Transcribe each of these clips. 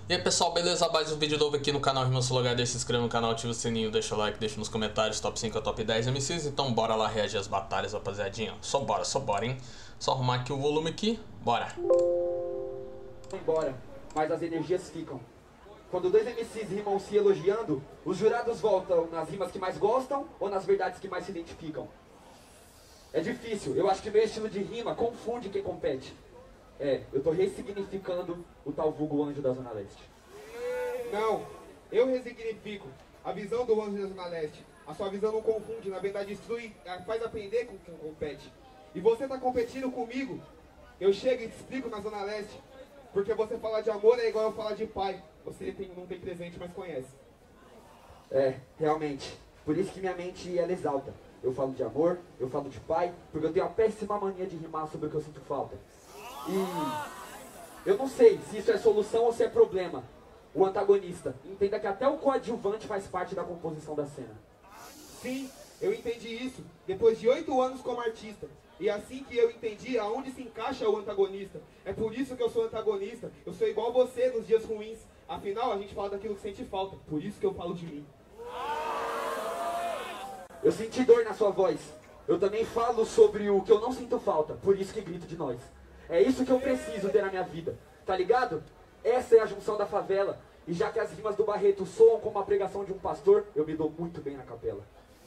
E aí pessoal, beleza? Mais um vídeo novo aqui no canal Rimas Sulogado. Se inscreva no canal, ativa o sininho, deixa o like, deixa nos comentários top 5 ou top 10 MCs. Então bora lá reagir às batalhas, rapaziadinha. Só bora, hein? Só arrumar aqui o volume aqui, bora. Embora, mas as energias ficam. Quando dois MCs rimam se elogiando, os jurados voltam nas rimas que mais gostam ou nas verdades que mais se identificam. É difícil, eu acho que meu estilo de rima confunde quem compete. Eu tô ressignificando o tal vulgo anjo da Zona Leste. Não, eu resignifico a visão do anjo da Zona Leste. A sua visão não confunde, na verdade instrui, faz aprender com quem compete. E você tá competindo comigo, eu chego e te explico na Zona Leste. Porque você falar de amor é igual eu falar de pai. Você não tem presente, mas conhece. Realmente. Por isso que minha mente ela exalta. Eu falo de amor, eu falo de pai, porque eu tenho a péssima mania de rimar sobre o que eu sinto falta. E eu não sei se isso é solução ou se é problema. O antagonista, entenda que até o coadjuvante faz parte da composição da cena. Sim, eu entendi isso depois de 8 anos como artista. E assim que eu entendi aonde se encaixa o antagonista. É por isso que eu sou antagonista. Eu sou igual você nos dias ruins. Afinal, a gente fala daquilo que sente falta. Por isso que eu falo de mim. Eu senti dor na sua voz. Eu também falo sobre o que eu não sinto falta. Por isso que grito de nós. É isso que eu preciso ter na minha vida. Tá ligado? Essa é a junção da favela. E já que as rimas do Barreto soam como a pregação de um pastor, eu me dou muito bem na capela.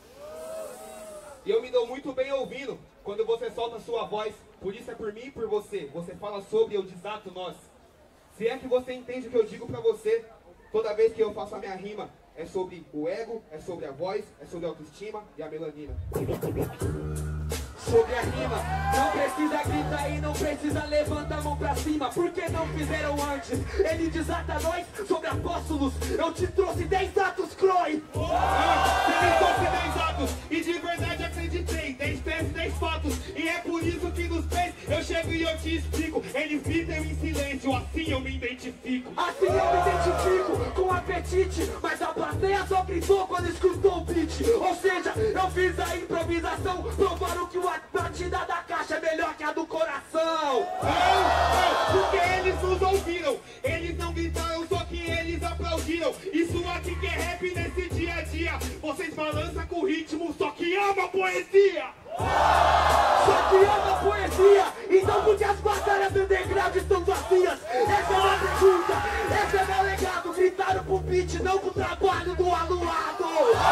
E eu me dou muito bem ouvindo quando você solta sua voz. Por isso é por mim e por você. Você fala sobre, eu desato nós. Se é que você entende o que eu digo pra você, toda vez que eu faço a minha rima, é sobre o ego, é sobre a voz, é sobre a autoestima e a melanina. Sobre a rima, não precisa gritar e não precisa levantar a mão pra cima. Porque não fizeram antes? Ele desata nós sobre apóstolos. Eu te trouxe 10 atos, Croy. Você me trouxe 10 atos e de verdade acreditei. 10 peças, 10 fatos. E é por isso que nos fez eu chego e eu te explico. Eles gritam em silêncio, assim eu me identifico. Assim eu me identifico com apetite. Mas a plateia só gritou quando escutou o beat. Ou seja, eu fiz a improvisação, provaram que a batida da caixa é melhor que a do coração. Não, porque eles nos ouviram. Eles não gritaram, só que eles aplaudiram. Isso aqui que é rap nesse dia a dia. Vocês balançam com o ritmo, só que ama a poesia. Só que ama a poesia. Então por que as batalhas underground estão vazias? Essa é uma pergunta, esse é meu legado. Gritaram pro beat, não pro trabalho do aluado.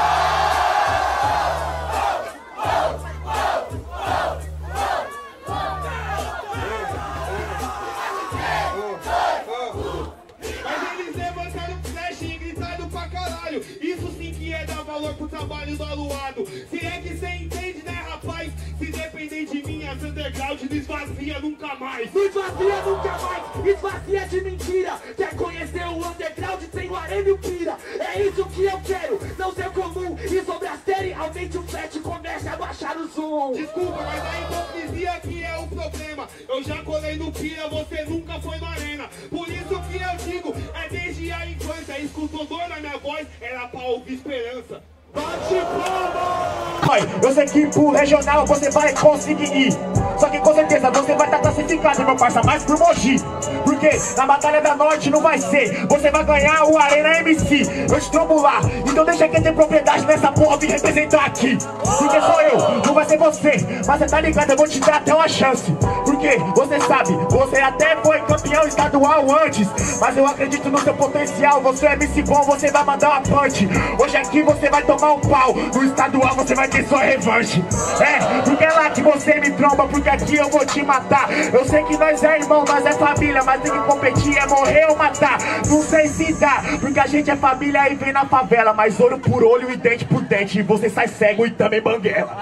Mas eles levantaram o flash e gritaram pra caralho. Isso sim que é dar valor pro trabalho do aluado. Se é que cê entende, né, rapaz? Se depender de mim, as underground não esvazia nunca mais. Não esvazia nunca mais, esvazia de mentira. Quer conhecer o underground? Tem o Arena e o Pira. É isso que eu quero, não ser comum. E sobre a série, aumente o flash e comece a baixar o zoom. Desculpa, mas a hipocrisia que é o problema. Eu já colei no Pira, você nunca foi no Arena. Por isso que eu digo, é desde a infância. Escutou dor na minha voz, era pra ouvir esperança. Bate palma! Eu sei que pro regional você vai conseguir ir. Só que com certeza você vai estar classificado, meu parça, mais por Mogi. Porque na Batalha da Norte não vai ser. Você vai ganhar o Arena MC. Eu te trombo lá. Então deixa quem tem propriedade nessa porra me representar aqui. Porque sou eu, não vai ser você. Mas você tá ligado, eu vou te dar até uma chance. Porque você sabe, você até foi campeão estadual antes. Mas eu acredito no seu potencial. Você é MC bom, você vai mandar uma punch. Hoje aqui você vai tomar um pau. No estadual você vai ter sua revanche. Porque é lá que você me tromba. Porque aqui eu vou te matar. Eu sei que nós é irmão, nós é família. Mas tem que competir, é morrer ou matar. Não sei se dá, porque a gente é família e vem na favela. Mas olho por olho e dente por dente. E você sai cego e também banguela.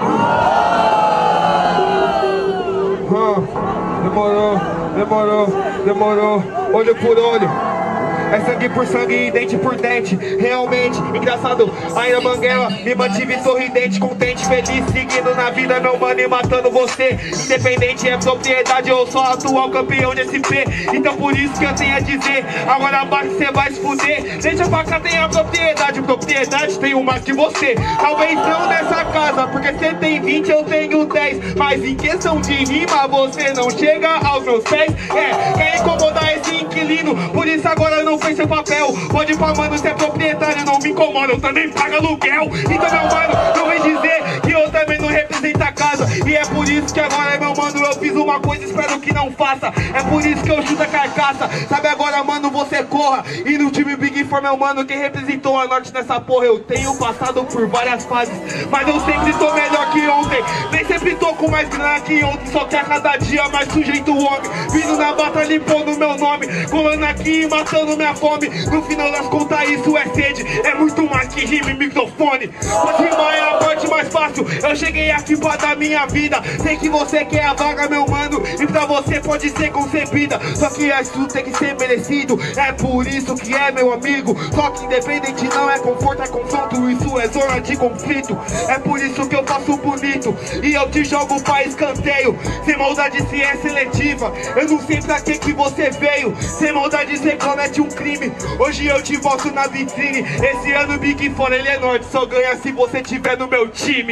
Demorou, olho por olho. É sangue por sangue, dente por dente. Realmente, engraçado, ainda Banguela me mantive sorridente, contente, feliz, seguindo na vida, meu mano, e matando você. Independente é propriedade, eu sou atual campeão de SP. Então por isso que eu tenho a dizer, agora abaixo cê vai se fuder. Deixa pra cá, tem a propriedade tenho mais que você. Talvez não nessa casa, porque cê tem 20, eu tenho 10. Mas em questão de rima, você não chega aos meus pés. Quer incomodar esse inquilino, por isso agora não fez seu papel. Pode ir pra mano, você é proprietário, não me incomoda, eu também pago aluguel. Então meu mano, não vem dizer que eu também não represento a casa. E é por isso que agora, meu mano, eu fiz uma coisa, espero que não faça. É por isso que eu chuto a carcaça. Sabe agora, mano, você corra. E no time Big Four, meu mano, quem representou a Norte nessa porra, eu tenho passado por várias fases, mas eu sempre tô melhor que ontem. Nem sempre tô com mais grana que ontem, só que a cada dia mais sujeito o homem. Vindo na batalha e pondo meu nome, colando aqui e matando minha fome. No final das contas isso é sede, é muito mais que rima e microfone. Pode rimar é a parte mais fácil, eu cheguei aqui pra dar minha vida. Sei que você quer a vaga, meu mano, e pra você pode ser concebida, só que isso tem que ser merecido. É por isso que é meu amigo, só que independente não é conforto, é confronto, isso é zona de conflito. É por isso que eu faço bonito e eu te jogo pra escanteio. Sem maldade se é seletiva, eu não sei pra que você veio. Sem maldade você comete um crime, hoje eu te volto na vitrine. Esse ano o Big Four ele é Norte, só ganha se você tiver no meu time.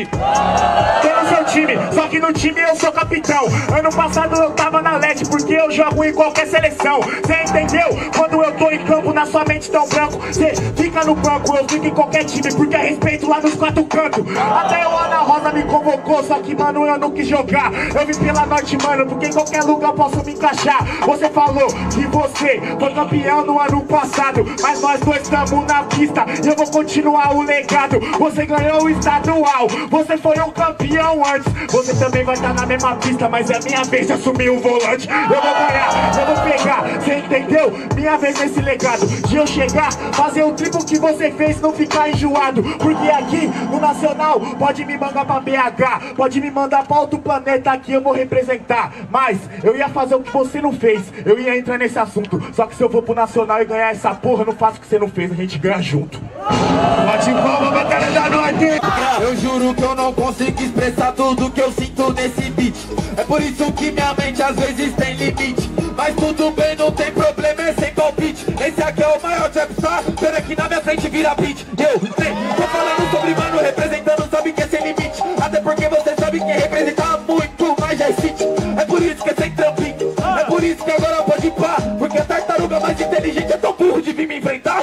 Tô no seu time, só que no time eu sou capitão. Ano passado eu tava na LED porque eu jogo em qualquer seleção. Cê entendeu? Quando eu tô em campo na sua mente tão branco, cê fica no banco, eu fico em qualquer time porque é respeito lá nos quatro cantos. Até o Ana Rosa me convocou, só que mano eu não quis jogar. Eu vim pela Norte, mano, porque em qualquer lugar eu posso me encaixar. Você falou que você foi campeão no ano passado, mas nós dois estamos na pista e eu vou continuar o legado. Você ganhou o estadual, você foi um campeão antes. Você também vai estar na mesma pista, mas é minha vez de assumir o volante. Eu vou ganhar, eu vou pegar, você entendeu? Minha vez nesse legado, de eu chegar, fazer o triplo que você fez, não ficar enjoado. Porque aqui no Nacional pode me mandar pra BH, pode me mandar pra outro planeta, aqui eu vou representar. Mas eu ia fazer o que você não fez, eu ia entrar nesse assunto. Só que se eu for pro Nacional e ganhar essa porra, eu não faço o que você não fez, a gente ganha junto. Bate palma, batalha da Norte. Eu juro que eu não consigo expressar tudo que eu sinto nesse beat. É por isso que minha mente às vezes tem limite. Mas tudo bem, não tem problema, é sem palpite. Esse aqui é o maior trapstar, pena que na minha frente vira beat. Eu sei, tô falando sobre mano, representando, sabe que é sem limite. Até porque você sabe que representa muito mais já existe. É por isso que é sem trampinho, é por isso que agora pode ir pá. Porque a tartaruga mais inteligente é tão burro de vir me enfrentar.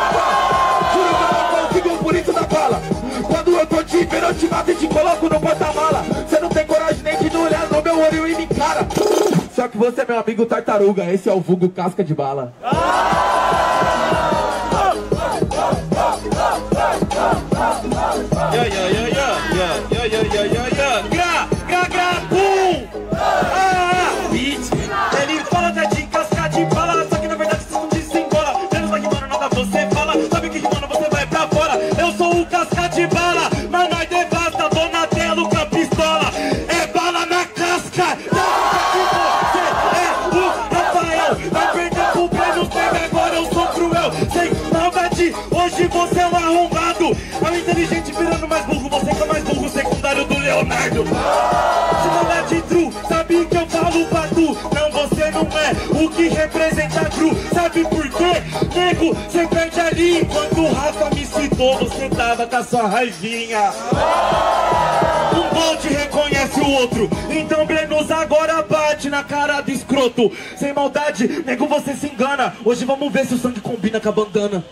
Juro que eu não consigo, por isso da fala. Quando eu tô te vendo, eu te mato e te coloco no porta-mala. Você não tem coragem nem de não olhar no meu olho e me encara. Só que você é meu amigo tartaruga, esse é o vulgo casca de bala. Ele fala de casca de bala, só que na verdade você não desembola. Menos vai que mano, nada você fala, sabe que mano você vai pra fora. Eu sou o casca de bala, mas nós devasta, Donatello com a pistola. É bala na casca, vai perder pro prêmio, pega agora, eu sou cruel. Sem maldade, hoje você é um arrombado. É o inteligente virando mais burro, você que é mais burro, secundário do Leonardo. Se maldade true, sabe que eu falo pra tu. Não, você não é o que representa cru. Sabe por quê? Nego, você perde ali. Enquanto o Rafa me citou, você tava com a sua raivinha. Um bonde reconhece o outro, então Brenos agora bate na cara do escroto. Sem maldade, nego, você se engana. Hoje vamos ver se o sangue combina com a bandana.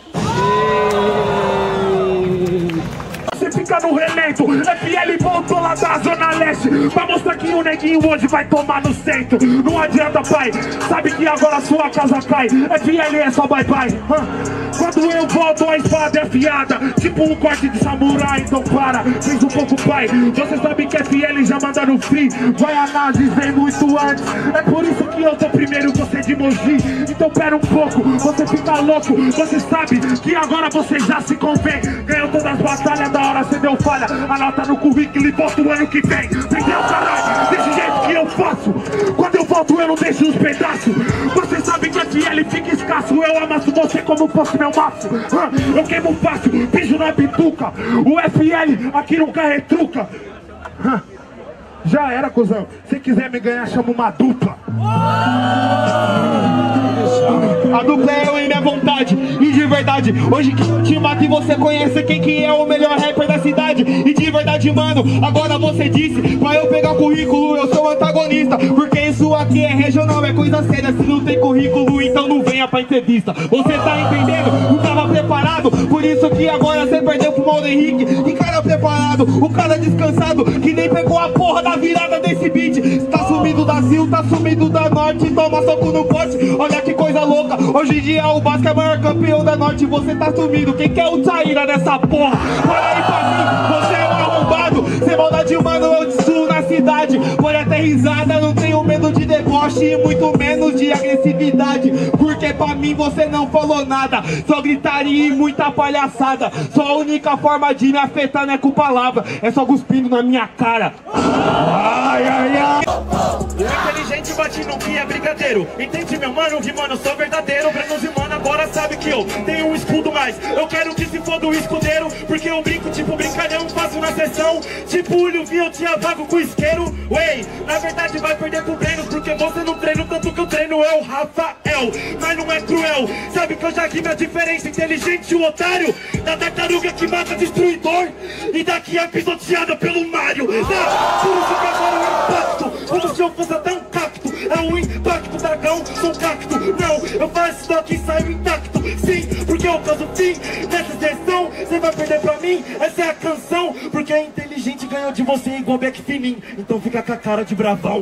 Você fica no relento, FL voltou lá da Zona Leste pra mostrar que o neguinho hoje vai tomar no centro. Não adianta, pai, sabe que agora sua casa cai. FL é só bye-bye. Quando eu volto a espada é afiada, tipo um corte de samurai, então para, fez um pouco pai. Você sabe que FL já manda no free, Guaianazes vem muito antes. É por isso que eu tô primeiro, você de Mogi. Então pera um pouco, você fica louco. Você sabe que agora você já se convém. Ganhou todas as batalhas, da hora você deu falha. Anota no currículo e volta o ano que vem. Entendeu, caralho? Desse jeito que eu faço. Quando eu volto eu não deixo os pedaços. Você sabe que FL fica escasso. Eu amasso você como fosse meu maço. Eu queimo fácil, piso na bituca. O FL aqui nunca retruca. Já era, cuzão. Se quiser me ganhar, chama uma dupla. A dupla é eu e minha vontade. E de verdade verdade. Hoje que eu te mato e você conhece quem que é o melhor rapper da cidade. E de verdade, mano, agora você disse pra eu pegar currículo, eu sou antagonista. Porque isso aqui é regional, é coisa séria. Se não tem currículo, então não venha pra entrevista. Você tá entendendo? Não tava preparado. Por isso que agora você perdeu pro Mauro Henrique. Que cara preparado, o cara descansado, que nem pegou a porra da virada desse beat. Tá sumido da Sil, tá sumido da Norte. Toma soco no pote, olha que coisa louca. Hoje em dia o Basca é o maior campeão da Norte. Você tá sumido, quem quer o Taíra nessa porra? Olha aí pra mim, você é um arrombado. Sem maldade, mano, eu te suo na cidade. Pode até risada, não tenho medo de deboche e muito menos de agressividade. Porque pra mim você não falou nada, só gritaria e muita palhaçada. Só a única forma de me afetar não é com palavra, é só cuspindo na minha cara. Ai, ai, ai. O inteligente bate no que é brincadeiro. Entende, meu mano, que mano, sou verdadeiro. Brenos e mano, agora sabe que eu tenho um escudo mais. Eu quero que se foda o escudeiro, porque eu brinco tipo brincalhão, faço na sessão. Tipo Ulho, vi, eu tinha vago com isqueiro. Wey, na verdade vai perder pro Brenos, porque você não treina tanto que eu treino eu, Rafael. Mas não é cruel, sabe que eu já rimo a diferença. Inteligente, o otário, da tartaruga que mata destruidor. E daqui é pisoteada pelo Mario. Por isso que agora o impacto, como se eu fosse até um cacto. É o impacto, dragão, sou um cacto. Não, eu faço isso aqui e saio intacto. Sim, porque eu faço fim nessa sessão. Você vai perder pra mim, essa é a canção. Porque é inteligente ganhou de você igual Beck Fininho. Então fica com a cara de bravão.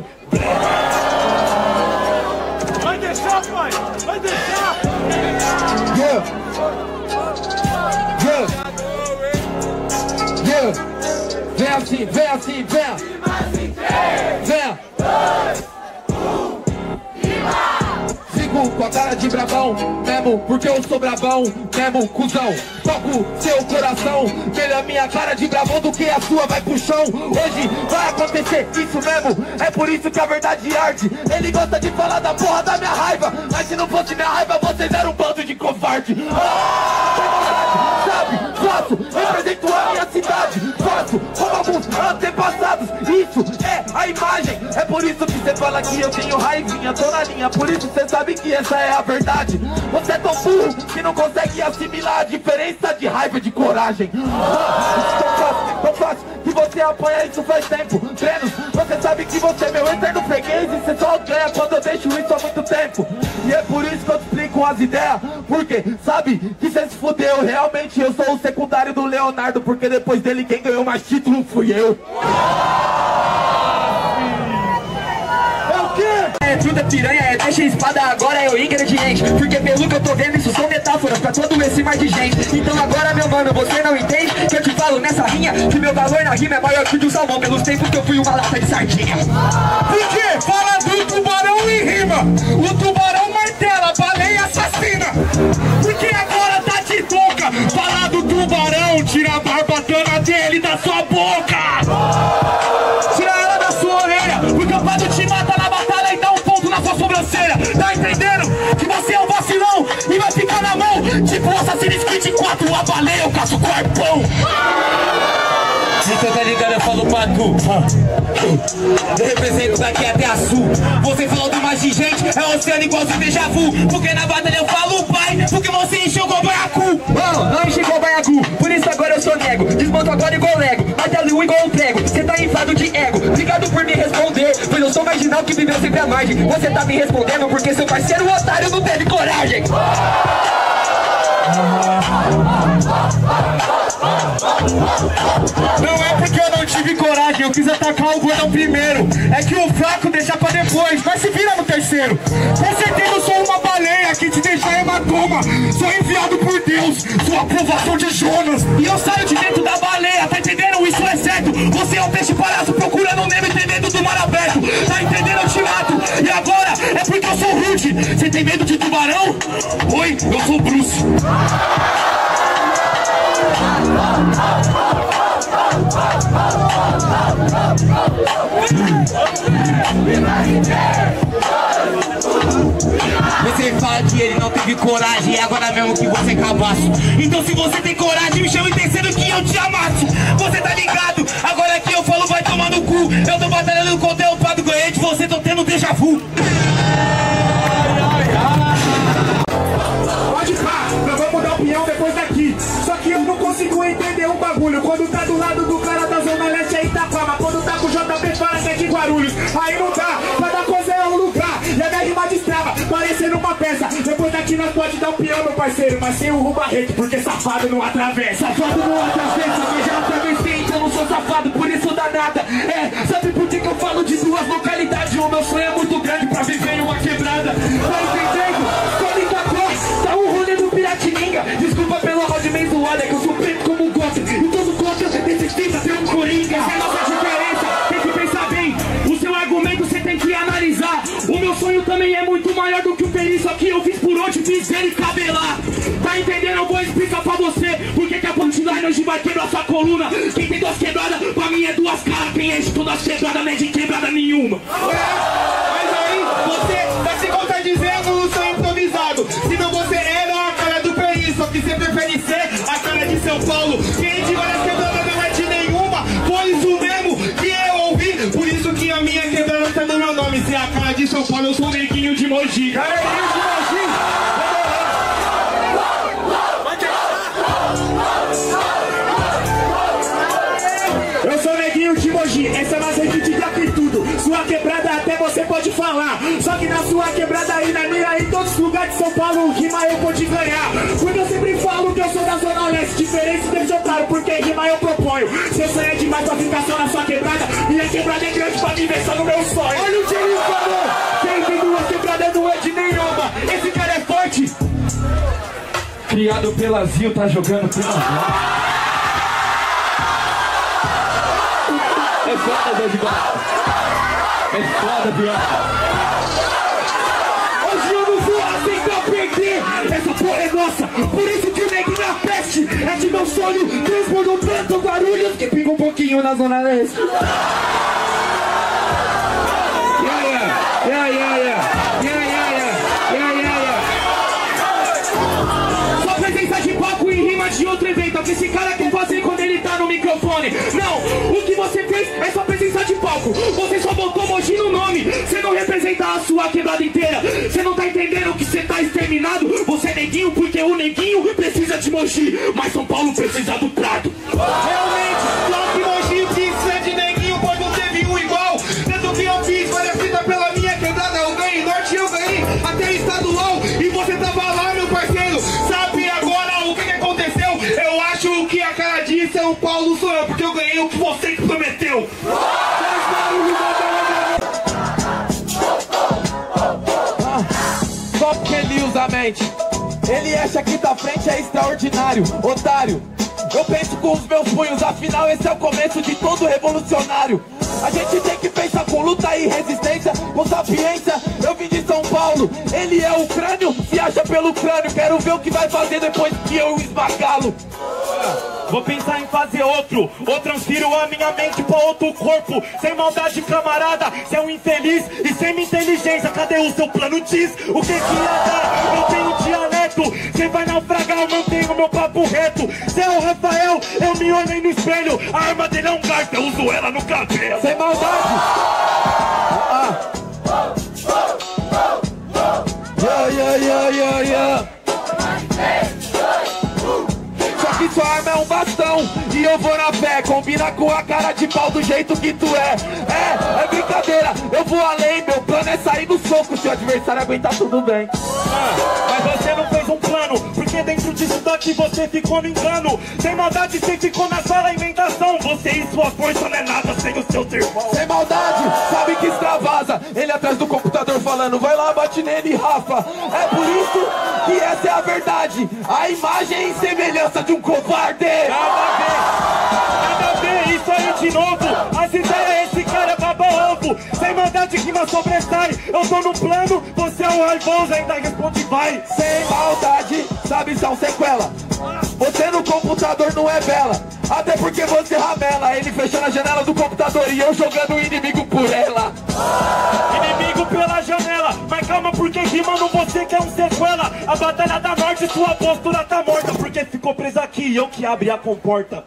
Vai deixar, pai, vai deixar. Yeah. Yeah. Yeah. Vem assim, vem assim, vem. Vem. Fico com a cara de bravão, mesmo porque eu sou bravão, mesmo cuzão. Toco seu coração, melhor minha cara de bravão do que a sua vai pro chão. Hoje vai acontecer isso mesmo, é por isso que a verdade arde. Ele gosta de falar da porra da minha raiva, mas se não fosse minha raiva vocês eram um bando de covarde. Sabe, faço, represento a minha cidade. Faço como alguns antepassados, isso é a imagem. É por isso que você fala que eu tenho raivinha, tô na linha, por isso você sabe que essa é a verdade. Você é tão burro que não consegue assimilar a diferença de raiva e de coragem. Tão fácil que você apanha isso faz tempo. Treinos, você sabe que você é meu eterno freguês e você só ganha quando eu deixo isso há muito tempo. E é por isso que eu te explico as ideias, porque sabe que você se fudeu. Realmente eu sou o secundário do Leonardo, porque depois dele quem ganhou mais título fui eu. É tudo piranha, é deixa espada, agora é o ingrediente. Porque pelo que eu tô vendo, isso são metáforas pra todo esse mar de gente. Então agora, meu mano, você não entende que eu te falo nessa rinha que meu valor na rima é maior que o do salmão, pelos tempos que eu fui uma lata de sardinha. Porque fala do tubarão e rima, o tubarão martela, baleia assassina. Porque agora tá de toca, fala do tubarão, tira a barbatana dele da sua boca. Tira ela da sua orelha, porque o Pado te mata na batalha e dá um ponto na sua sobrancelha. Tá entendendo? Que você é um vacilão e vai ficar na mão, tipo o Assassin's Creed 4, a baleia, eu caço corpão. Então tá ligado, eu falo pra tu. Eu represento daqui até a sul. Você falou do mais de gente, é oceano igual seu déjà vu. Porque na batalha eu falo pai, porque você encheu o baiacu. Não enche igual baiacu, por isso agora eu sou nego. Desmonto agora igual Lego, martelo igual um prego. Você tá inflado de ego, obrigado por me responder, pois eu sou marginal que viveu sempre à margem. Você tá me respondendo porque seu parceiro otário não teve coragem. Não é porque eu não tive coragem, eu quis atacar o gordão primeiro. É que o fraco deixa pra depois, mas se vira no terceiro. Com certeza eu sou uma baleia que te deixa hematoma. Sou enviado por Deus, sou a aprovação de Jonas. E eu saio de dentro da baleia, tá entendendo? Isso é certo. Você é um peixe palhaço procurando um Nemo e tem medo do mar aberto. Tá entendendo? Eu te mato. E agora é porque eu sou rude. Você tem medo de tubarão? Oi, eu sou Bruce. Você fala que ele não teve coragem e agora mesmo que você é cabaço. Então se você tem coragem, me chama em terceiro que eu te amasso. Você tá ligado? Agora que eu falo vai tomar no cu. Eu tô batalhando contra o Pado, ganhei de você, tô tendo déjà vu. Pode pá, nós vamos dar opinião aí não dá. Cada coisa é um lugar, e a minha rima destrava, parecendo uma peça. Depois daqui nós pode dar um peão, meu parceiro, mas sem o barrete, porque safado não atravessa. Safado não atravessa, mas já atravessei, então não sou safado, por isso dá nada. Sabe por que eu falo de duas localidades? O meu sonho é muito grande pra viver em uma quebrada. Tá entendendo? Quando tá o rolê do Piratininga. Desculpa pelo áudio meio zoado, é que eu sou preto como gota. E todo gota necessita ter um coringa. Essa é a nossa diferença, tem que pensar bem. O seu argumento você tem que analisar. O meu sonho também é muito maior do que o Peri, só que eu fiz por onde fiz ele cabelar. Tá entendendo? Eu vou explicar pra você porque que a punchline hoje vai quebrar sua coluna. Quem tem duas quebradas, pra mim é duas caras. Quem é de todas as quebradas não é de quebrada nenhuma. Mas aí você tá se contradizendo no seu improvisado. Se não você era a cara do Peri, só que você prefere ser a cara de São Paulo. Quem de várias quebradas não é de nenhuma. Foi isso mesmo que eu ouvi. Por isso que a minha quebrada tá no meu nome. Se é a cara de São Paulo, eu sou o Neguinho de Mogi. Neguinho de Mogi. Eu sou Neguinho de Mogi, essa é mais repetida que tudo. Sua quebrada até você pode falar, só que na sua quebrada aí, na minha, em todos os lugares de São Paulo, rima eu vou te ganhar. Porque eu sempre falo que eu sou da Zona Oeste, diferente desse otário, porque rima eu proponho. Seu sonho é demais pra ficar só na sua quebrada, minha quebrada é grande pra viver só no meu sonho. Olha o Jerry falou, quem tem duas quebradas não é de nenhuma, esse cara é forte. Criado pela Zil, tá jogando pela Zil. É foda, Zé de Barra. É foda, viado. Hoje eu não vou aceitar perder. Essa porra é nossa. Por isso que o Neguinho é a peste. É de meu sonho. Transbordo tanto Guarulhos que pinga um pouquinho na Zona Leste. Só presença de palco em rima de outro evento. O que esse cara quer fazer quando ele tá no microfone? Não, o que você fez é só presença de palco. Você só botou Mogi no nome. Você não representa a sua quebrada inteira. Você não tá entendendo que você tá exterminado. Você é neguinho porque o neguinho precisa de Mogi, mas São Paulo precisa do Prado. Realmente, só que Mogi precisa de neguinho, pois não teve um igual. Tanto que eu fiz várias fitas pela minha quebrada. Eu ganhei norte, eu ganhei até estadual. E você tava lá, meu parceiro. Sabe agora o que aconteceu? Eu acho que a cara de São Paulo sou eu, porque eu ganhei o que você prometeu. Só porque ele usa a mente. Ele acha que da frente é extraordinário, otário. Eu penso com os meus punhos, afinal esse é o começo de todo revolucionário. A gente tem que pensar com luta e resistência, com sapiência. Eu vim de São Paulo, ele é o crânio, se acha pelo crânio. Quero ver o que vai fazer depois que eu esmagá-lo. Vou pensar em fazer outro, ou transfiro a minha mente pra outro corpo. Sem maldade, camarada, cê é um infeliz e sem minha inteligência. Cadê o seu plano? Diz o que ia dar. Eu tenho dialeto, cê vai naufragar, eu mantenho meu papo reto. Cê é o Rafael, eu me olhei no espelho. A arma dele é um garfo, eu uso ela no cabelo. Sem maldade. Só que sua arma é um bastão e eu vou na fé. Combina com a cara de pau do jeito que tu é. É brincadeira, eu vou além. Meu plano é sair no soco. Se o adversário aguentar, tudo bem. Mas você não fez um plano, porque dentro disso daqui você ficou no engano. Sem maldade você ficou na sua alimentação. Você e sua força não é nada sem os seus irmãos. Sem maldade, sabe que extravasa. Ele atrás do computador falando, vai lá, bate nele, Rafa. É por isso que essa é a verdade. A imagem e semelhança de um covarde. Nada a ver, isso aí de novo. As ideias, esse cara é baba-ovo. Sem maldade que não sobressai. Eu tô no plano, você é o raivoso, ainda responde vai. Sem maldade, sabe, são sequela. Você no computador não é bela, até porque você ramela. Ele fechando a janela do computador e eu jogando o inimigo por ela. Inimigo pela janela, mas calma porque rimando você que é um sequela. A batalha da norte, sua postura tá morta, porque ficou presa aqui e eu que abri a comporta.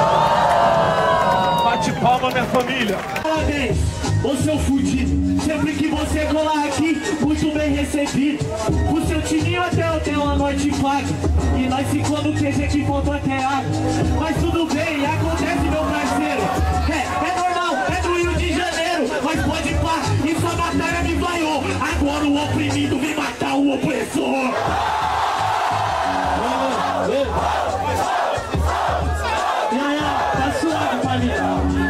Bate palma, minha família. Parabéns, ô seu fudido. Sempre que você colar aqui, muito bem recebido. O seu timinho até eu tenho uma noite paga. E nós ficou no QG que voltou até água. Mas tudo bem, acontece, meu parceiro. É normal, é do Rio de Janeiro. Mas pode pá, Agora o oprimido vem matar o opressor. Tá suave, família.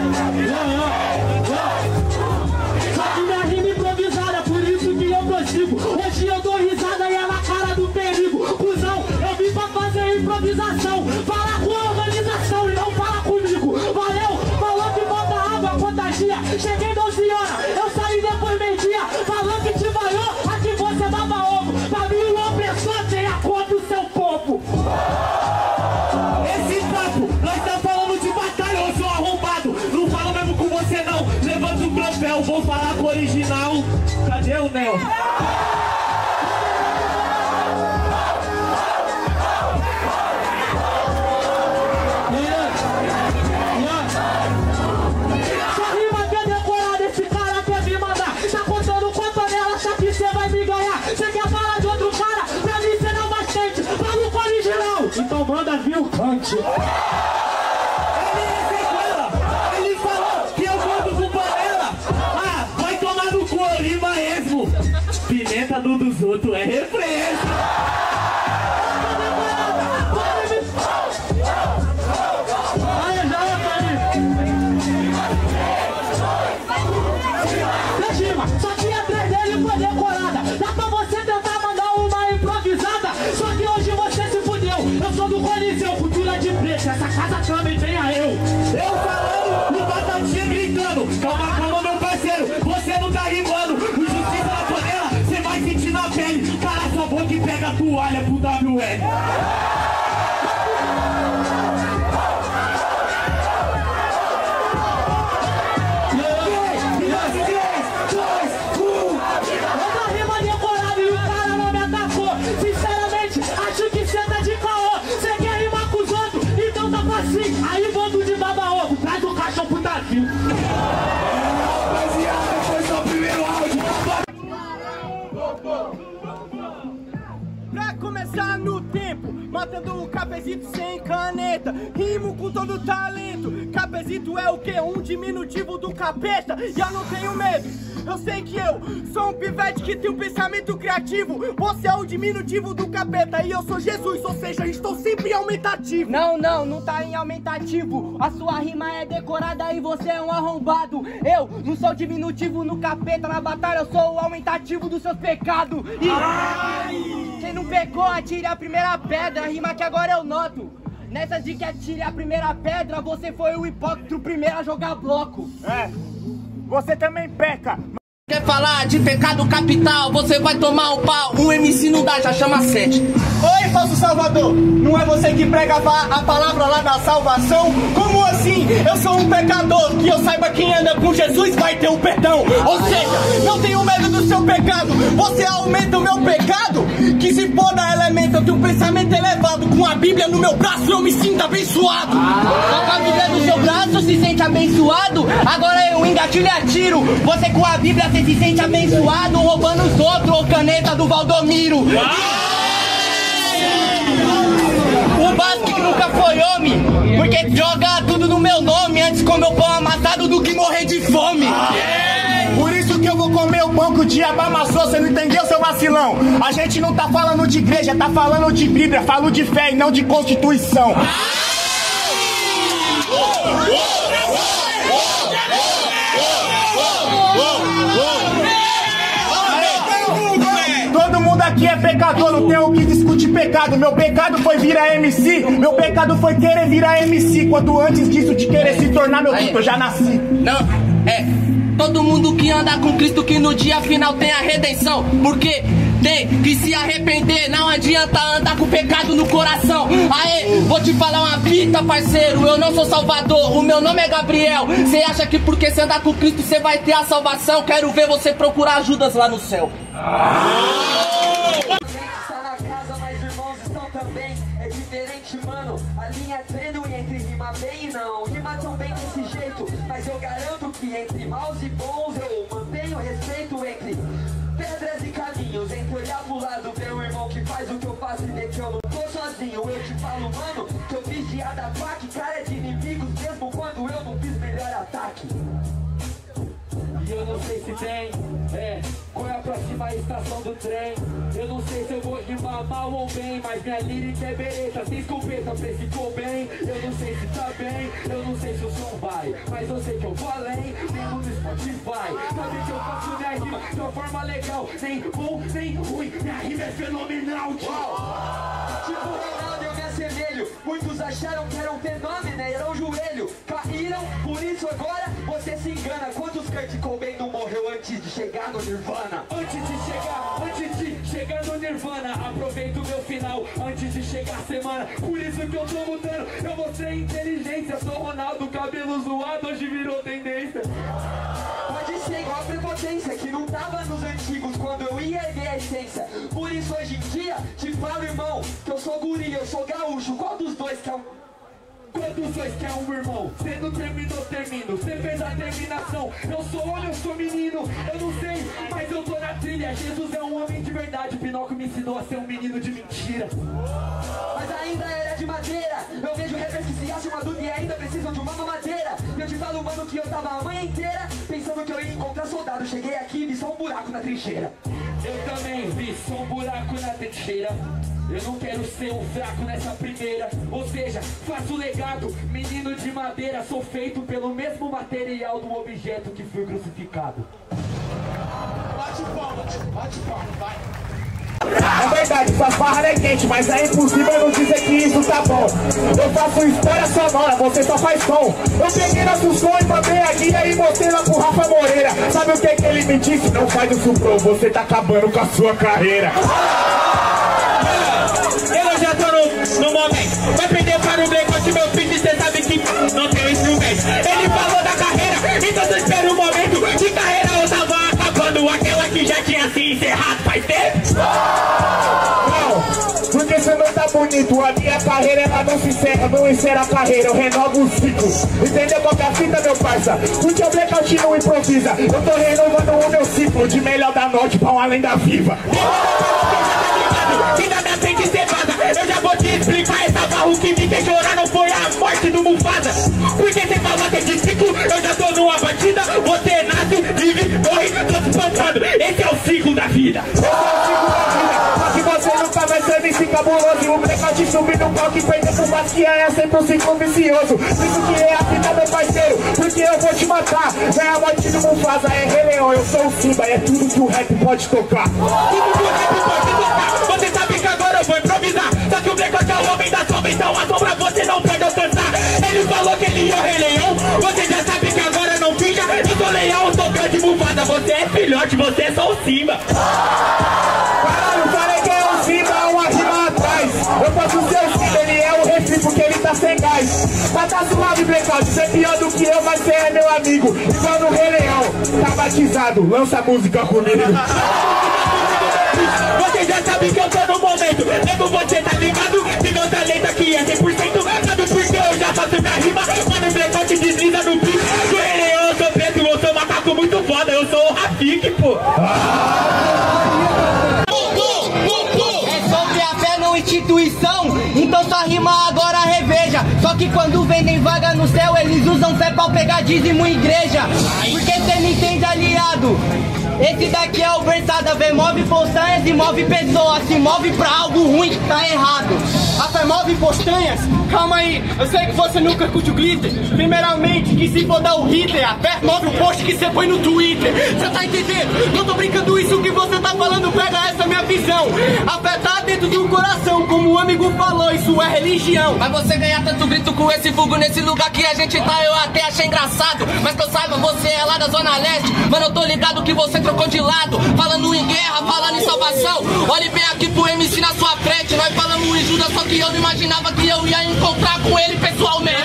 Só que minha rima improvisada, por isso que eu prossigo. Hoje eu dou risada e é na cara do perigo. Cusão, eu vim pra fazer improvisação. Falar com a organização e não falar comigo. Valeu, falou que bota água, contagia. Cheguei 12 horas, eu saí depois meio-dia. Falou que te vaiou, aqui você baba ovo. Pra mim o opressor tem a cor do seu povo. Esse papo, nós tá falando de batalha, eu sou arrombado. Não falo mesmo com você não, levanta o troféu. Vou falar com o original, cadê o Nel? Sua rima quer decorar, esse cara quer me mandar. Tá contando quanto nela, acha que você vai me ganhar. Você quer falar de outro cara, pra mim você não bastante. Fala com o original, então manda vir o Kant. Ele falou que eu mando com panela. Ah, vai tomar no cu, rima mesmo. Pimenta do dos outros é refresco. Só que atrás dele foi decorada. Dá pra você tentar mandar uma improvisada. Só que hoje você se fudeu. Eu sou do Coliseu, cultura de preto. Essa casa também tem a eu. Eu falando, o Batatinha gritando. Calma, calma, meu parceiro, você não tá rimando. O justiça na panela, você vai sentir na pele. Cala sua boca e pega a toalha pro WL. Aí bando de baba-ovo, traz o caixão pro Davi. Rapaziada, foi só o primeiro áudio. Pra começar no tempo, matando o Capezito sem caneta. Rimo com todo talento. Capezito é o quê? Um diminutivo do capeta. E eu não tenho medo. Eu sei que eu sou um pivete que tem um pensamento criativo. Você é o diminutivo do capeta e eu sou Jesus, ou seja, estou sempre em aumentativo. Não tá em aumentativo. A sua rima é decorada e você é um arrombado. Eu não sou diminutivo no capeta, na batalha eu sou o aumentativo dos seus pecados. E quem não pecou, atire a primeira pedra, rima que agora eu noto. Nessa de que atire a primeira pedra, você foi o hipócrita o primeiro a jogar bloco. É, você também peca. Quer falar de pecado capital, você vai tomar um pau. Um MC não dá, já chama 7. Oi, falso salvador, não é você que prega a palavra lá da salvação? Como assim? Eu sou um pecador, que eu saiba quem anda com Jesus vai ter um perdão. Ou seja, não tenho medo do seu pecado, você aumenta o meu pecado. Que se foda elemento, eu tenho um pensamento elevado. Com a Bíblia no meu braço eu me sinto abençoado. Com a Bíblia no seu braço se sente abençoado. Agora eu engatilho e atiro. Você com a Bíblia você se sente abençoado, roubando os outros, ou caneta do Valdomiro. O básico nunca foi homem, porque joga tudo no meu nome. Antes comer o pão amassado do que morrer de fome. Por isso que eu vou comer o pão que o diabo amassou, você não entendeu, seu vacilão? A gente não tá falando de igreja, tá falando de Bíblia. Falo de fé e não de Constituição. Todo mundo aqui é pecador, não tem o que discutir pecado. Meu pecado foi virar MC, meu pecado foi querer virar MC. Quando antes disso de querer se tornar meu puto, eu já nasci. Não, todo mundo que anda com Cristo que no dia final tem a redenção. Porque tem que se arrepender, não adianta andar com pecado no coração. Aê, vou te falar uma fita, parceiro, eu não sou salvador, o meu nome é Gabriel. Cê acha que porque você andar com Cristo você vai ter a salvação? Quero ver você procurar ajudas lá no céu. Está na casa, mas irmãos estão também. É diferente, mano, a linha é tênue entre rima bem e não. Rima tão bem desse jeito, mas eu garanto que entre maus e bons eu mantenho respeito entre pedras e caminhos, entre olhar pro lado, ver o irmão que faz o que eu faço e ver que eu não tô sozinho. Eu te falo, mano, que eu fiz de ataque, cara de inimigos, mesmo quando eu não fiz melhor ataque. E eu não sei se tem, qual é a próxima estação do trem. Eu não sei se eu vou rimar mal ou bem, mas minha lírica é bereta, sem escopeta, precificou bem. Eu não sei se tá bem, eu não sei se o som vai, mas eu sei que eu vou além, mesmo no Spotify. Sabe que eu faço minha rima de uma forma legal, nem bom, nem ruim, minha rima é fenomenal, tchau. Tipo Ronaldo, eu me assemelho. Muitos acharam que era um fenômeno, era um joelho. Caíram, por isso agora você se engana. Quantos Kurt Cobain não morreu antes de chegar no Nirvana? Antes de chegar no Nirvana, aproveito o meu final, antes de chegar a semana. Por isso que eu tô mudando, eu mostrei inteligência. Sou Ronaldo, cabelo zoado, hoje virou tendência. Pode ser igual a prepotência que não tava nos antigos quando eu ia erguer a essência. Por isso hoje em dia te falo, irmão, que eu sou guri, eu sou gaúcho. Qual dos dois que é um... Qual dos dois que é um irmão? Cê não terminou, termino. Cê fez a terminação. Eu sou homem, eu sou menino. Eu não sei, mas eu tô na trilha. Jesus é um homem de verdade. Pinóquio me ensinou a ser um menino de mentira. Mas ainda era de madeira. Eu vejo rappers que se acham adultos e ainda precisam de uma mamadeira. E eu te falo, mano, que eu tava a manhã inteira pensando que eu ia encontrar soldado. Cheguei aqui e vi só um buraco na trincheira. Eu também vi só um buraco na trincheira. Eu não quero ser um fraco nessa primeira. Ou seja, faço legado, menino de madeira. Sou feito pelo mesmo material do objeto que fui crucificado. Bate palma, vai. É verdade, sua farra é quente, mas é impossível não dizer que isso tá bom. Eu faço história sonora, você só faz som. Eu peguei nosso som e mandei a guia e mostrei lá pro Rafa Moreira. Sabe o que ele me disse? Não faz isso pro, você tá acabando com a sua carreira. Eu já tô no momento. Vai prender para o Black, meu filho, cê sabe que não tem instrumento. Ele falou da carreira, então eu espero um momento. De carreira eu tava acabando, aquela que já tinha se encerrado faz tempo. Não, porque você não tá bonito. A minha carreira ela não se encerra, não encerra a carreira, eu renovo o ciclo. Entendeu qual que é a fita, meu parça? Porque o Blackout não improvisa. Eu tô renovando o meu ciclo de melhor da norte pra uma lenda viva. Ainda da frente cê vaza. Eu já vou te explicar essa barra. O que me fez chorar não foi a morte do Mufasa. Porque cê falou que é de ciclo. Eu já tô numa batida. Você nasce, vive, morre, tô se espantando. Esse é o ciclo da vida. Esse é o ciclo da vida. Só que você nunca vai ser MC cabuloso. E o Blackout subir no palco e perder pro Basquiat é sempre um ciclo vicioso. Isso que é a vida, meu parceiro. Porque eu vou te matar. Não é a morte do Mufasa, é Rei Leão. Eu sou o Simba, é tudo que o rap pode tocar. Tudo que o rap pode tocar. Você sabe que agora eu vou improvisar. Só que o Blackout é o homem da sombra, então a sombra você não pode alcançar. Ele falou que ele é o Rei Leão. Você já sabe que agora não fica. Eu sou leão, eu sou grande Mufasa. Você é filhote, você é só o Simba. Caralho, falei que é o Simba, uma rima atrás. Eu posso ser o Simba, ele é o refri porque ele tá sem gás. Mas tá suave, Blackout, você é pior do que eu, mas você é meu amigo. Igual no Rei Leão, tá batizado, lança música comigo. Você já sabe que eu tô no momento. Mesmo você tá ligado que meu talento aqui é 100%. Sabe porque eu já faço minha rima. Mano, o Blackout desliza no pico. Sou Rei Leão, eu sou preto, eu sou um macaco muito foda. Eu sou o Rafik, pô. É sobre a fé, não instituição. Então sua rima agora reveja. Só que quando vendem vaga no céu, eles usam fé pra pegar dízimo em igreja. Porque cê me entende, aliado. Esse daqui é o versada, vê, move postanhas e move pessoas. Se move pra algo ruim que tá errado. A fé move postanhas? Calma aí, eu sei que você nunca curte o glitter. Primeiramente, que se for dar o Hitler, a fé move o post que você põe no Twitter. Você tá entendendo? Não tô brincando, isso que você tá falando, pega essa minha visão. A fé tá dentro do coração, como o amigo falou, isso é religião. Mas você ganha tanto grito com esse vulgo nesse lugar que a gente tá, eu até achei engraçado. Mas que eu saiba, você é lá da Zona Leste. Mano, eu tô ligado que você trocou de lado. Falando em guerra, falando em salvação. Olhe bem aqui pro MC na sua frente. Nós falamos em Judas, só que eu não imaginava que eu ia encontrar com ele pessoalmente.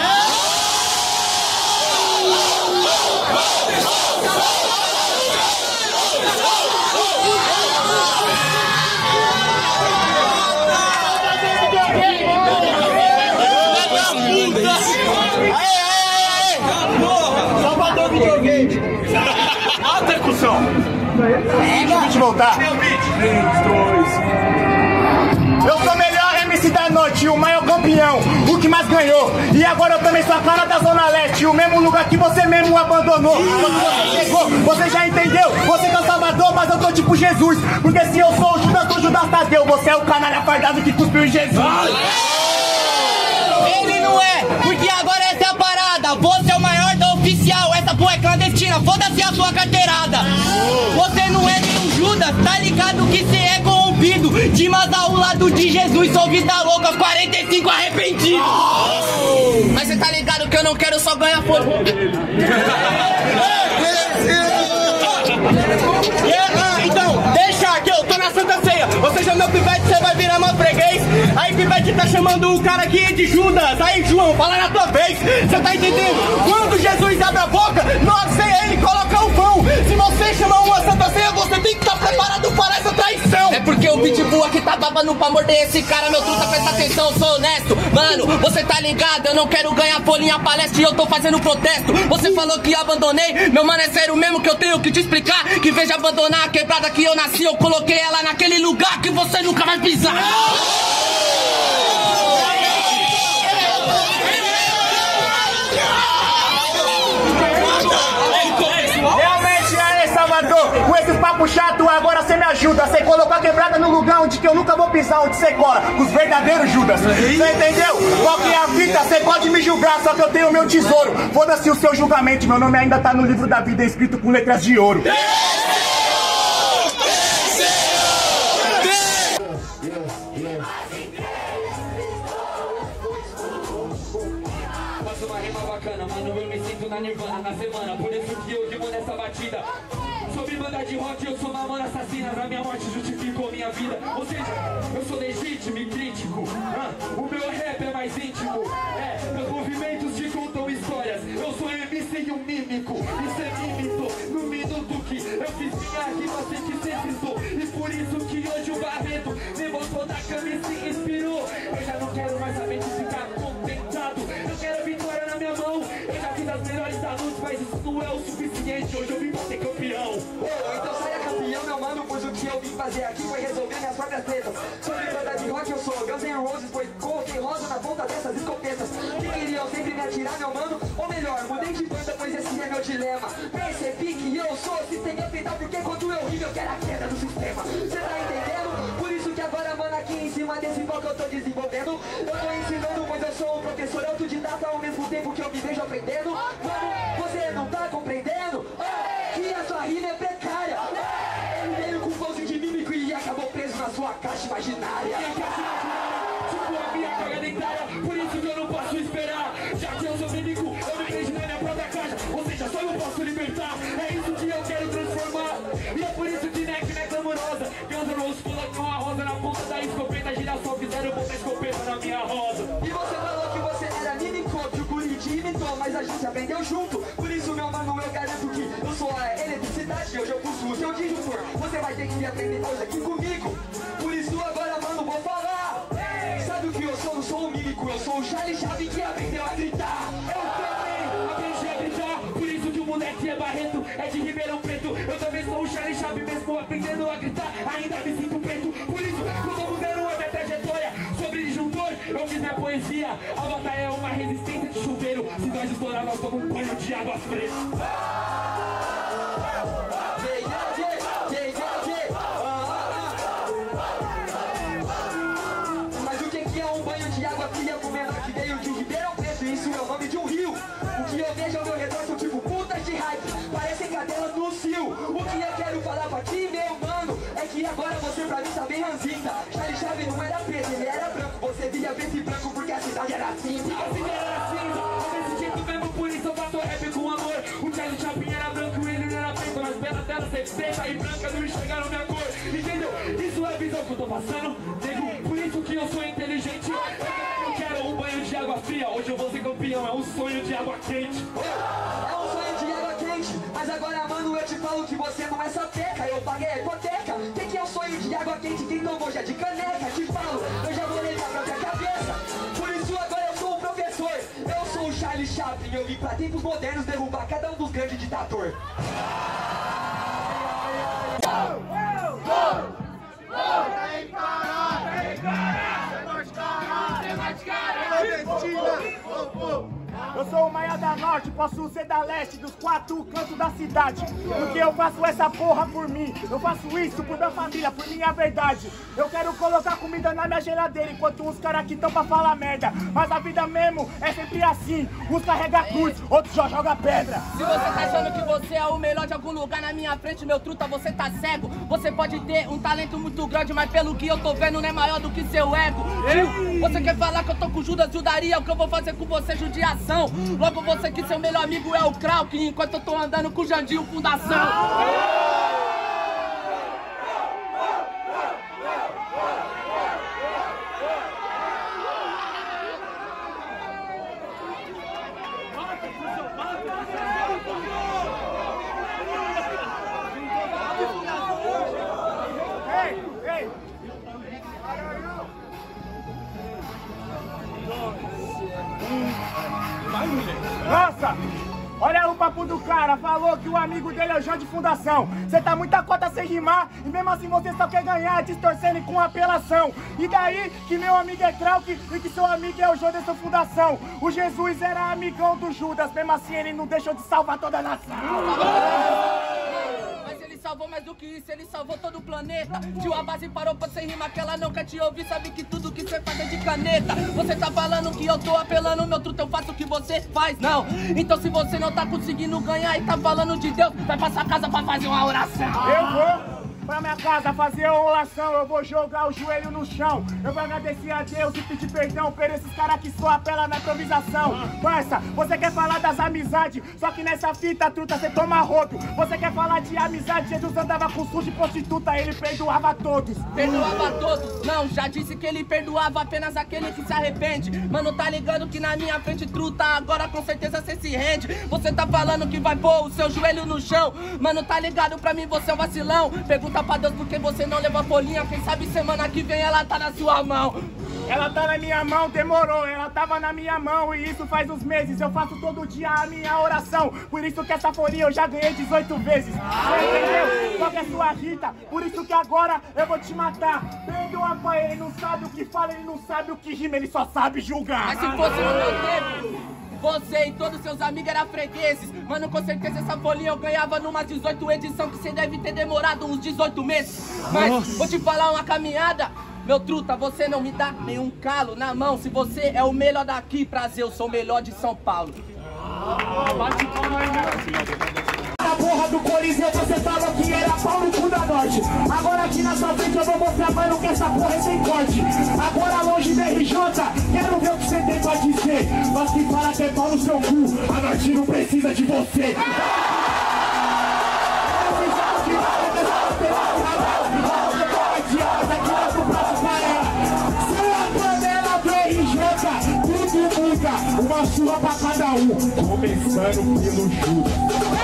Salvador videogame. Alta execução. Deixa eu te voltar. 3, 2, 1. Eu sou o melhor MC da noite, o maior campeão. O que mais Judas ganhou. E agora eu também sou a cara da Zona Leste, o mesmo lugar que você mesmo abandonou. Quando você chegou, você já entendeu. Você é o Salvador, mas eu tô tipo Jesus. Porque se eu sou o Judas, sou Judas Tadeu. Você é o canalha fardado que cuspiu em Jesus. Ele não é, porque agora essa é a parada. Você é o maior da oficial, essa porra é clandestina. Foda-se a sua carteirada. Você não é nenhum Judas, tá ligado que cê é corrompido. Dimas ao lado de Jesus, sou vida louca aos 45 arrependido. Mas cê tá ligado que eu não quero só ganhar foda. Então, deixa que eu tô na Santa Ceia. Ou seja, meu pivete, você vai virar meu freguês. Aí pivete tá chamando o cara aqui de Judas. Aí João, fala na tua vez. Você tá entendendo? Quando Jesus abre a boca, não ceia, ele coloca o pão. Se você chama uma Santa Ceia, você tem que estar preparado para essa traição. É porque o Pitbull aqui tá babando pra morder esse cara. Meu truta, presta atenção, eu sou honesto. Mano, você tá ligado, eu não quero ganhar folhinha palestra e eu tô fazendo protesto. Você falou que abandonei, meu mano, é sério mesmo que eu tenho que te explicar. Que em vez de abandonar a quebrada que eu nasci, eu coloquei ela naquele lugar que você nunca vai pisar. Realmente aí, Salvador, com esse papo chato, agora você me ajuda. Você colocou a quebrada no lugar onde que eu nunca vou pisar, onde você cola, com os verdadeiros Judas. Você entendeu? Qual que é a fita? Você pode me julgar, só que eu tenho o meu tesouro. Foda-se o seu julgamento, meu nome ainda tá no livro da vida, escrito com letras de ouro. Faço uma rima bacana, mano, eu me sinto na Nirvana na semana. Por isso que eu rimo nessa batida. Sobre banda de rock, eu sou mamona assassina. A minha morte justificou minha vida. Ou seja, eu sou legítimo e crítico. O meu rap é mais íntimo. Meus movimentos te contam histórias. Eu sou MC e um mímico. Isso é mímico. No minuto que eu fiz minha rima, sei que sempre sou. E por isso que hoje o Barreto me botou da cama e se inspirou. Eu já não quero mais saber de ficar contentado. Eu quero vitória na minha mão. Eu já fiz as melhores da luta, mas isso não é o suficiente. Hoje eu vim pra ser campeão. Então saia campeão, meu mano, pois o que eu vim fazer aqui foi resolver minhas próprias tretas. Sobre banda de rock, eu sou Guns N' Roses, pois coloquei rosa na ponta dessas escopetas. Que queriam sempre me atirar, meu mano, ou melhor, mudei de banda, pois esse é meu dilema. Percebi que eu sou sistema ambiental, porque quando eu rimo eu quero a queda do sistema. Cê tá entendendo? Por isso que agora, mano, aqui em cima desse bloco eu tô desenvolvendo. Eu tô ensinando, pois eu sou um professor autodidata ao mesmo tempo que eu me vejo aprendendo. Mano, você não tá compreendendo? Que a sua rima é precária. Ele veio com pose de mímico e acabou preso na sua caixa imaginária. Tipo a minha carga dentária, por isso que eu não posso esperar. Já que eu sou mímico, eu me preso na minha própria caixa. Ou seja, só eu posso libertar. É isso que eu quero transformar. E é por isso que Neck é clamorosa. Guns N' Roses colocou uma rosa na ponta da escopeta. Girassol fizeram botar escopeta na minha rosa. E você falou que você era mímico, que o guri te imitou, mas a gente aprendeu junto. Por isso, meu mano, eu garanto que eu sou a eletricidade. Hoje eu possuo o seu disjuntor. Você vai ter que aprender coisa aqui comigo. Por isso agora, mano, vou falar. Sabe o que eu sou? Não sou um mímico, eu sou o Charlie Chaplin que aprendeu a gritar. Eu também aprendi a gritar. Por isso que o moleque é Barreto, é de Ribeirão Preto. Eu também sou o Charlie Chaplin, mesmo aprendendo a gritar. Ainda me sinto preto. Por isso que eu tô mudando a minha trajetória. Sobre disjuntor, eu fiz minha poesia. A batalha é uma resistência de chuveiro. Se nós estourar, nós tomamos um banho de água fresca. Mas o que é um banho de água fria com menor que veio de Ribeirão Preto? Isso é o nome de um rio. O que eu vejo ao meu redor são tipo putas de hype, parecem cadelas no cio. O que eu quero falar pra ti, meu mano, é que agora você pra mim tá bem ranzinza. Charlie Chaplin não era preto, ele era branco. Você via preto e branco porque a cidade era cinza. A cidade era cinza, desse jeito mesmo, por isso eu faço rap com amor. O Charlie Chaplin era branco, ele não era preto. Nas belas dela sempre preta e branca não enxergaram minha cor. Entendeu? Isso é a visão que eu tô passando, nego. Por isso que eu sou inteligente. Eu quero um banho de água fria. Hoje eu vou ser campeão, é um sonho de água quente. É um sonho de água quente. Mas agora, mano, eu te falo que você não é sapeca. Eu paguei a hipoteca. O que é um sonho de água quente? Quem tomou já de caneca? Te falo, eu já morei na própria cabeça. Por isso agora eu sou um professor. Eu sou o Charlie Chaplin. Eu vim pra tempos modernos derrubar cada um dos grandes ditadores. Nordestina! Eu sou o Maia da Norte, posso ser da Leste, dos 4 cantos da cidade. Porque eu faço essa porra por mim. Eu faço isso por minha família, por minha verdade. Eu quero colocar comida na minha geladeira, enquanto uns caras aqui tão pra falar merda. Mas a vida mesmo é sempre assim. Uns carrega cruz, outros já joga pedra. Se você tá achando que você é o melhor de algum lugar na minha frente, meu truta, você tá cego. Você pode ter um talento muito grande, mas pelo que eu tô vendo não é maior do que seu ego. Tio, você quer falar que eu tô com Judas, judaria, o que eu vou fazer com você, judiação. Logo você que seu melhor amigo é o Krauk, enquanto eu tô andando com o Jandinho Fundação. Nossa! Olha o papo do cara, falou que o amigo dele é o João de Fundação. Você tá muita cota sem rimar e mesmo assim você só quer ganhar, distorcendo com apelação. E daí que meu amigo é Krauk e que seu amigo é o João dessa Fundação. O Jesus era amigão do Judas, mesmo assim ele não deixou de salvar toda a nação. Salvou mais do que isso, ele salvou todo o planeta. Tio, a base parou pra você rimar que ela não quer te ouvir. Sabe que tudo que você faz é de caneta. Você tá falando que eu tô apelando, meu truto, eu faço o que você faz, não. Então se você não tá conseguindo ganhar e tá falando de Deus, vai pra sua casa pra fazer uma oração. Eu vou pra minha casa fazer uma oração, eu vou jogar o joelho no chão. Eu vou agradecer a Deus e pedir perdão por esses caras que só apelam na improvisação. Parça, você quer falar das amizades, só que nessa fita, truta, você toma rodo. Você quer falar de amizade, Jesus andava com sujo e prostituta, ele perdoava todos. Perdoava todos? Não, já disse que ele perdoava apenas aquele que se arrepende. Mano, tá ligado que na minha frente, truta, agora com certeza você se rende. Você tá falando que vai pôr o seu joelho no chão. Mano, tá ligado, pra mim você é um vacilão. Pergunta pra Deus por que você não leva a folhinha. Quem sabe semana que vem ela tá na sua mão. Ela tá na minha mão, demorou, ela tava na minha mão e isso faz uns meses. Eu faço todo dia a minha oração, por isso que essa folhinha eu já ganhei 18 vezes. Você entendeu? Só que é sua Rita, por isso que agora eu vou te matar. Perdoa pra ele, não sabe o que fala, ele não sabe o que rima, ele só sabe julgar. Mas se fosse no meu tempo, você e todos seus amigos eram fregueses. Mano, com certeza essa folhinha eu ganhava numa 18 edição que você deve ter demorado uns 18 meses. Mas vou te falar uma caminhada. Meu truta, você não me dá nenhum calo na mão. Se você é o melhor daqui, prazer, eu sou o melhor de São Paulo. Bate palma aí, na porra do Coliseu você falou que era pau no cu da Norte. Agora aqui na sua frente eu vou mostrar, mano, que essa porra é sem corte. Agora longe da RJ, quero ver o que você tem pra dizer. Mas que fala que é pau no seu cu, a Norte não precisa de você. Uma surra pra cada um, começando pelo Judas.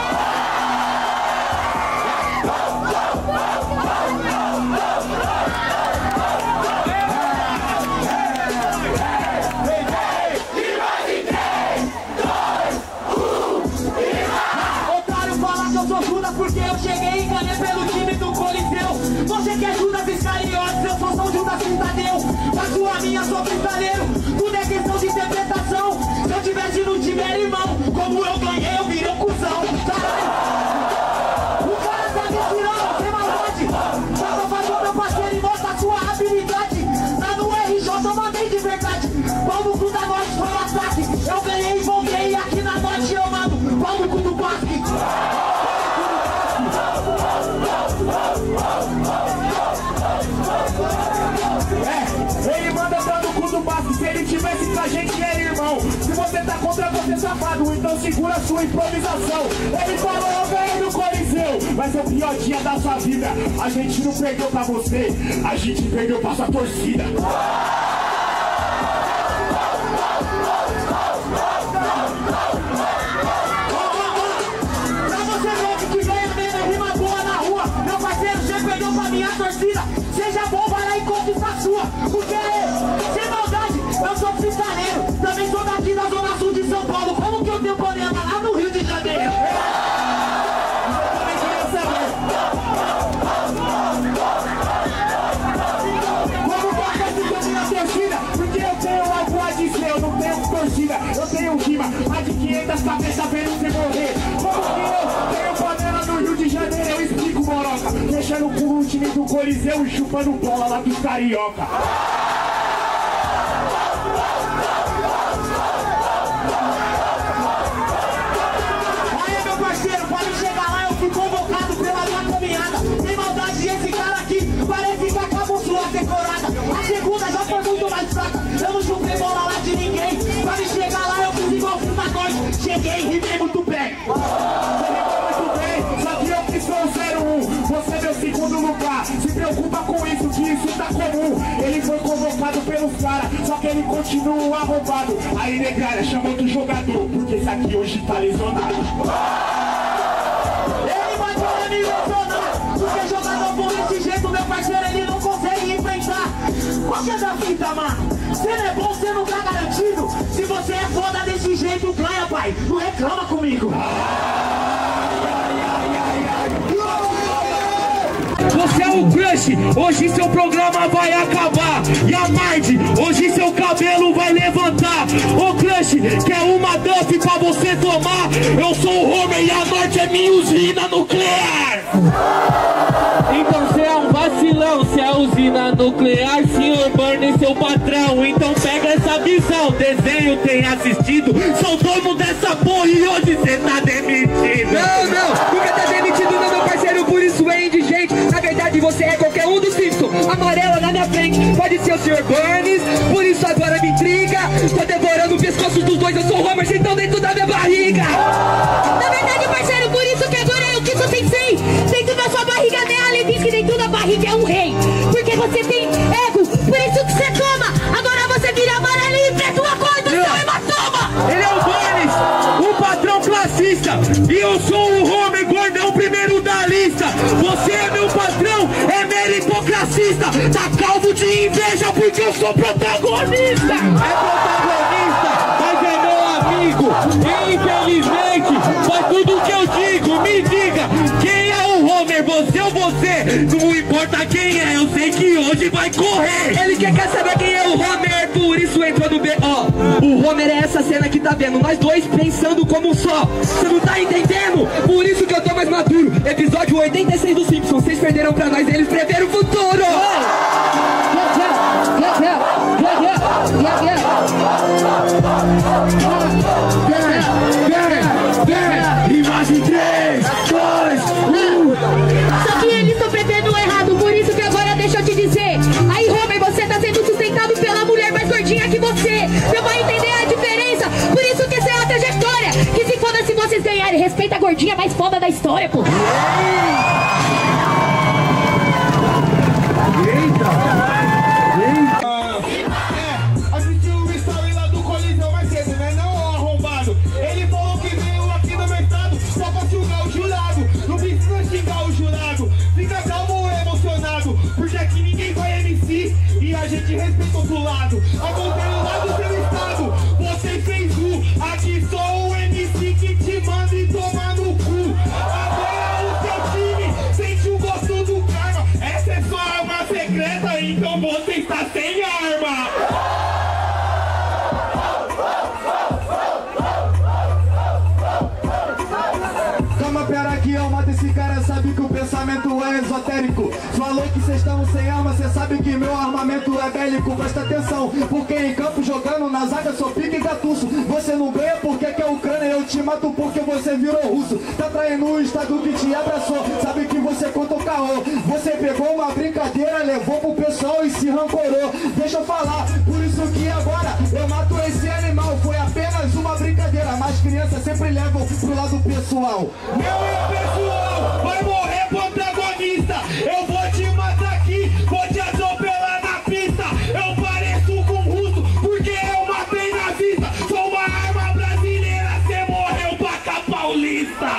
Otário fala que eu sou Judas porque eu cheguei e ganhei pelo time do Coliseu. Você quer Judas Iscariotes, eu sou São Judas Tadeu. Mas sua minha, sou cristaleiro, tudo é questão de interpretação. Se eu tivesse no time era irmão, como eu ganhei eu virei um cuzão. O cara tá me tirando, sem maldade. Só pra fazer meu parceiro e mostra a sua habilidade. Lá no RJ eu mandei de verdade. Pau no cu da Norte foi um ataque. Eu ganhei e voltei e aqui na Norte eu mando pau no cu do Basque. Ele manda pau no cu do Basque. Se ele tivesse com a gente era irmão. Se você tá contra você safado, então segura a sua improvisação. Ele falou eu ganhei no Coliseu, vai ser o pior dia da sua vida. A gente não perdeu pra você, a gente perdeu pra sua torcida. Pra você ver que ganha mesmo rima boa na rua, meu parceiro, você perdeu pra minha torcida. Seja bom, vai lá e conquista a sua. Porque, sem maldade, eu sou cristaleiro. Também sou daqui da zona sul de São Paulo. Como que eu tenho problema lá no Rio de Janeiro? Como que a gente vida, eu tenho rima, mais de 500 cabeças vendo você morrer. Como que eu tenho panela no Rio de Janeiro, eu explico, moroca. Fechando por um time do Coliseu e chupando bola lá dos carioca. Aí, meu parceiro, pode chegar lá, eu fui convocado pela minha caminhada. Tem maldade esse cara aqui, parece que acabou sua decorada. A segunda já foi muito mais fraca, eu não chupei bola lá de ninguém. Pra me chegar lá, eu fiz igual fui Magode. Cheguei, rimei muito bem. Você rimou muito bem, só que eu que sou o 01. Você é meu segundo lugar, se preocupa com isso, que isso tá comum. Ele foi convocado pelos caras, só que ele continua roubado. Aí, negralha, chama outro jogador, porque esse aqui hoje tá lesionado. Ele vai para me lesionar, porque jogador por desse jeito, meu parceiro, ele não consegue enfrentar. Qual que é da fita, mano? Você não é bom, você não tá garantido. Se você é foda desse jeito, ganha, pai. Não reclama comigo. Você é o Crush, hoje seu programa vai acabar. E a Mardi, hoje seu cabelo vai levantar. Ô Crush, quer uma Duff pra você tomar? Eu sou o Homer e a Norte é minha usina nuclear. Então você é um vacilão, você é usina nuclear, senhor Burnie, seu patrão. Então pega essa visão, desenho tem assistido. Sou dono dessa porra e hoje você tá demitido. Não, nunca tá demitido não, meu parceiro, por isso é indigente. Na verdade você é qualquer um dos Simpsons. Amarela na minha frente, pode ser o Sr. Burns, por isso agora me intriga. Tô devorando o pescoço dos dois, eu sou o Homer, vocês estão dentro da minha barriga. Na verdade, parceiro, por isso que agora eu que sou sensei. Dentro da sua barriga, né? Ali diz que dentro da barriga é um rei. Porque você tem ego, por isso que você toma. Agora você vira amarelinho e preto, uma coisa, seu hematoma. Ele é o Burns, o patrão classista. E eu sou o Homer, gordão primeiro da lista. Você é meu patrão, é meritocracista. Tá calvo de inveja porque eu sou protagonista. É protagonista, mas é meu amigo. Infelizmente, faz tudo que eu digo. Me diga, quem é o Homer, você ou você? Não importa quem é, eu sei que hoje vai correr. Ele quer saber quem é o Homer, por isso entrou no B.O. O Homer é essa cena que tá vendo, nós dois pensando como um só. Você não tá entendendo? Por isso que eu tô mais maduro. Episódio 86 dos Simpsons, vocês perderam pra nós, eles preveram o futuro. Imagem 3, 2, 1. Só que eles estão pretendo errado, por isso que agora deixa eu te dizer. Aí, Homer, você tá sendo sustentado pela mulher mais gordinha que você. Não vai entender a diferença, por isso que essa é a trajetória. Que se foda se vocês ganharem, respeita a gordinha mais foda da história, pô. Assistiu o story lá do Coliseu mais cedo, né? Não, arrombado. Ele falou que veio aqui no meu estado só pra julgar o jurado. Não precisa xingar o jurado. Fica calmo, emocionado, porque aqui ninguém vai MC e a gente respeita outro lado. Acompanha lá do seu estado, você fez aqui sou o MC que te manda e toma no cu. Agora o seu time sente o gosto do karma. Essa é sua arma secreta, então você está sem arma. Calma, pera aqui, eu mato esse cara, sabe que o pensamento é esotérico. Falou que cês estão sem arma, cê sabe que meu armamento é bélico. Presta atenção, porque em campo jogando na zaga sou pique e gatuço. Você não ganha porque quer Ucrânia, eu te mato porque você virou russo. Tá traindo o estado que te abraçou, sabe que você contou caô. Você pegou uma brincadeira, levou pro pessoal e se rancorou. Deixa eu falar, por isso que agora eu mato esse animal. Foi apenas uma brincadeira, mas crianças sempre levam pro lado pessoal. Meu pessoal, vai morrer protagonista. Eu vou te matar aqui, vou te atropelar na pista. Eu pareço com russo, porque eu matei na vista. Sou uma arma brasileira, cê morreu pra cá paulista.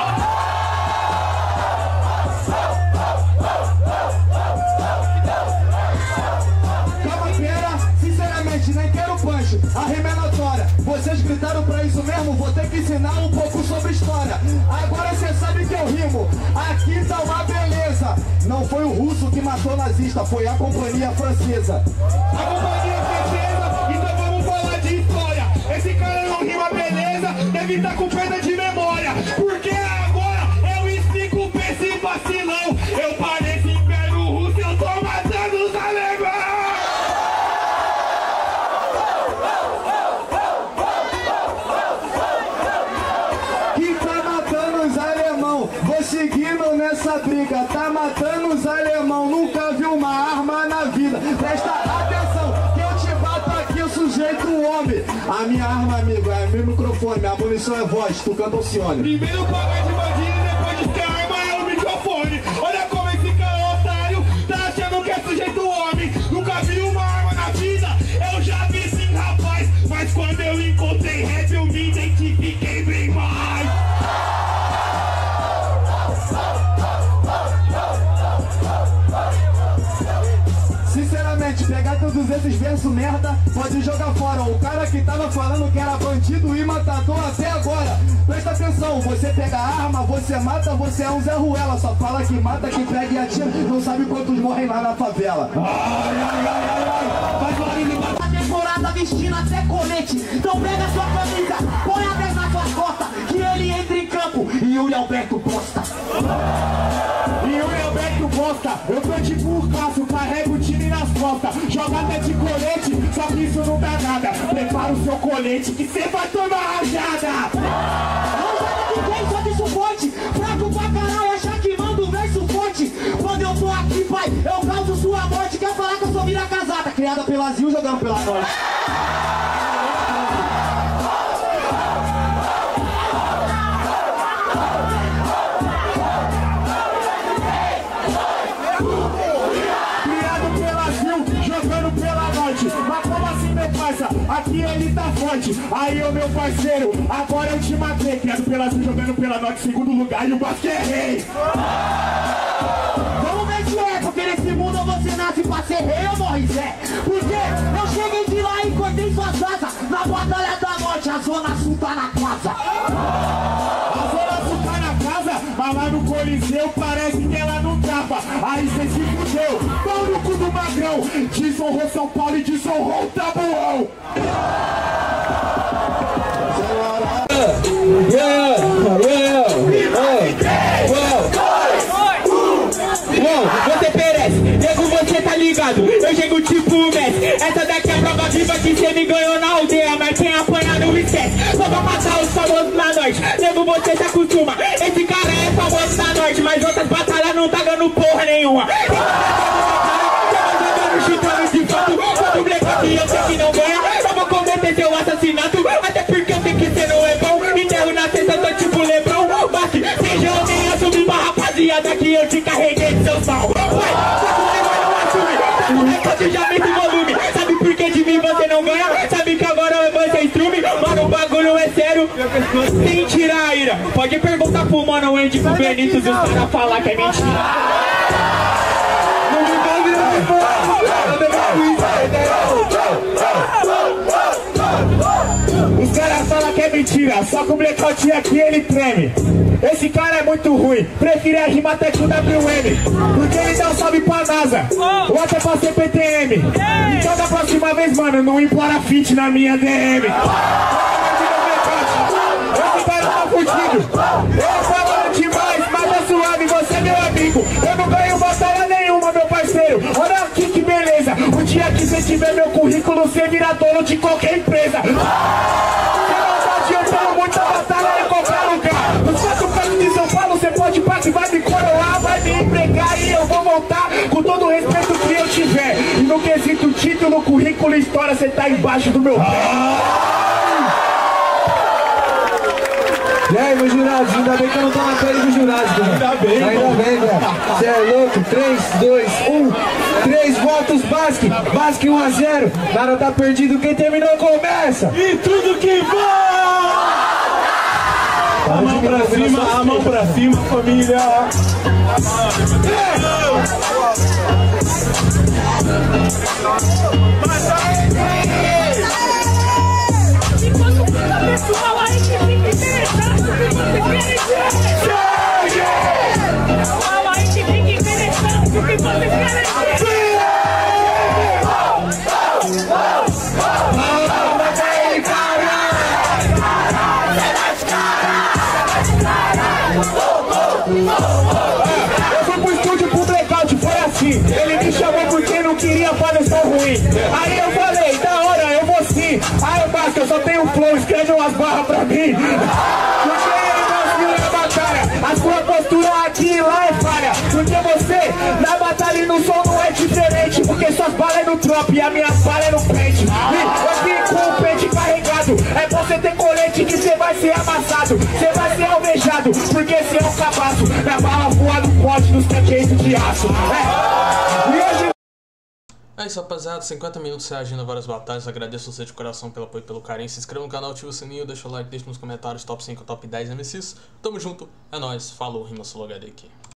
Calma, pera, sinceramente, nem quero punch. A rima é notória. Vocês gritaram pra isso mesmo, vou ter que ensinar um pouco sobre história. Agora cê sabe que eu rimo, aqui tá uma beleza. Não foi o russo que matou o nazista, foi a companhia francesa. A companhia francesa, então vamos falar de história. Esse cara não essa briga, tá matando os alemão, nunca viu uma arma na vida. Presta atenção, que eu te bato aqui, o sujeito homem. A minha arma, amigo, é meu microfone, minha munição é voz, tu canta o Cione. Primeiro paga de bandido, depois diz que a arma é o microfone. Olha como esse cara é otário, tá achando que é sujeito homem. Nunca viu uma arma na vida, eu já vi sim, rapaz. Mas quando eu encontrei rap, eu me identifiquei bem mais. Sinceramente, pegar todos esses versos merda, pode jogar fora. O cara que tava falando que era bandido e matador até agora. Presta atenção, você pega a arma, você mata, você é um Zé Ruela. Só fala que mata, que pega e atira, não sabe quantos morrem lá na favela. A temporada vestindo até colete. Então pega sua camisa, põe a 10 na sua costa, que ele entra em campo e Yuri Alberto posta. Yuri Alberto bosta, eu tô tipo o Cássio, carrego o time nas costas. Joga até de colete, só que isso não dá nada. Prepara o seu colete que cê vai tomar rajada. Não sabe de quem, só de suporte. Fraco pra caralho, achar que manda um verso forte. Quando eu tô aqui, pai, eu causo sua morte. Quer falar que eu sou vira casada, criada pela Zil, jogando pela Norte. Mas como assim, meu parça? Aqui ele tá forte. Aí, ô meu parceiro, agora eu te matei. Criado pela Sul, jogando pela Norte, segundo lugar, e o basque é rei. Vamos ver se é, porque nesse mundo você nasce pra ser rei ou morre Zé. Porque eu cheguei de lá e cortei suas asas. Na batalha da Norte, a Zona Sul tá na casa. A Zona Sul tá na casa, mas lá no Coliseu parece que ela não tava. Aí cê se fudeu, pau no cu do magrão. Desonrou São Paulo e desonrou o Tabuão. Você perece, nego, você tá ligado? Eu chego tipo o Messi. Essa daqui é a prova viva que cê me ganhou na aldeia. Mas quem apanha não esquece. Só pra matar os famosos na Norte. Nego, você se acostuma. Esse cara é famoso na Norte, mas outras batalhas não tá ganhando porra nenhuma. Chutando de fato, todo blackout e eu sei que não ganha. Eu vou cometer seu assassinato, até porque eu sei que cê não é bom. Enterro na testa, tô tipo Lebron. Bate, seja homem, assume uma rapaziada que eu te carreguei de seu pau. Vai, só que você não assume, tá no recorde, já mete o volume. Sabe por que de mim você não ganha? Sabe que agora você instrume? Mano, o bagulho é sério, sem tirar a ira. Pode perguntar pro mano Andy, pro Benito, e os caras falar que é mentira. Os caras falam que é mentira, só que o blackout aqui ele treme. Esse cara é muito ruim, prefere a rima até com WM. Porque ele dá um salve pra NASA, ou até pra CPTM. Então da próxima vez, mano, não implora fit na minha DM. Esse cara tá fudido. Eu falo demais, mas é suave, você é meu amigo. Eu não ganho batalha nenhuma, meu parceiro. Olha aqui que beleza. O dia que você tiver meu currículo, você vira dono de qualquer empresa. Você não tá adiantando muita batalha em qualquer lugar. Nos 4 cantos de São Paulo, você pode partir, vai me coroar, vai me empregar e eu vou voltar com todo o respeito que eu tiver. E no quesito título, currículo e história, você tá embaixo do meu pé. E aí, meus jurados, ainda bem que eu não tô na pele dos jurados, velho. Ainda bem, velho. Cê é louco, 3, 2, 1. 3 votos, Basque. Basque 1-0. Nada tá perdido, quem terminou começa. E tudo que vai! A mão pra cima, família. Enquanto cada pessoal aí que fica interessado no que você quer dizer. Pessoal aí que fica interessado no que você quer dizer. Eu fui pro estúdio pro blackout, foi assim. Ele me chamou porque não queria fazer som ruim. Aí eu falei, da hora, eu vou sim. Aí eu faço, eu só tenho flow, escreve umas barras pra mim. Porque ele conseguiu na batalha, as suas postura aqui e lá é falha. Porque você, na batalha e no som não é diferente. Porque suas balas é no drop e a minha bala é no pente. E aqui com o pente carregado, é bom você ter colete que você vai ser amassado. Você vai ser alvejado, porque você é um cabaço. Minha bala voa no pote dos tanqueiros de aço. E hoje... É isso, rapaziada, 50 minutos reagindo a várias batalhas. Agradeço você de coração pelo apoio e pelo carinho. Se inscreva no canal, ativa o sininho, deixa o like, deixa nos comentários top 5 ou top 10 MCs. Tamo junto, é nóis, falou, Rima Sul HD aqui.